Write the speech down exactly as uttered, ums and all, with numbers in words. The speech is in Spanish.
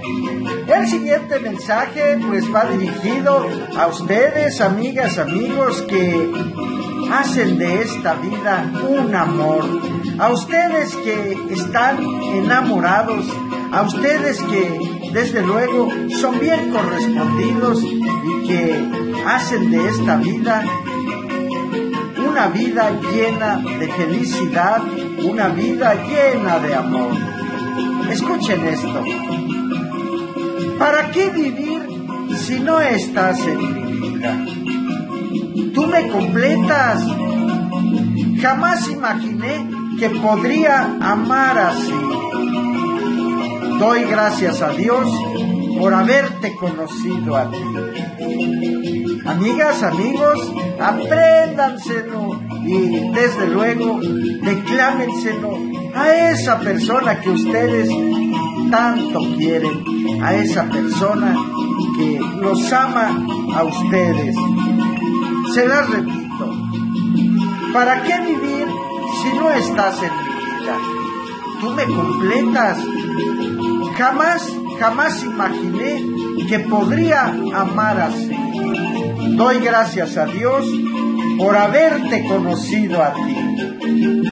El siguiente mensaje pues va dirigido a ustedes, amigas, amigos, que hacen de esta vida un amor. A ustedes que están enamorados, a ustedes que desde luego son bien correspondidos y que hacen de esta vida una vida llena de felicidad, una vida llena de amor. Escuchen esto. ¿Para qué vivir si no estás en mi vida? Tú me completas. Jamás imaginé que podría amar así. Doy gracias a Dios por haberte conocido a ti. Amigas, amigos, apréndanselo y desde luego declámenselo a esa persona que ustedes tanto quieren, a esa persona que los ama a ustedes. Se las repito, ¿para qué vivir si no estás en mi vida? Tú me completas. Jamás, jamás imaginé que podría amar así. Doy gracias a Dios por haberte conocido a ti.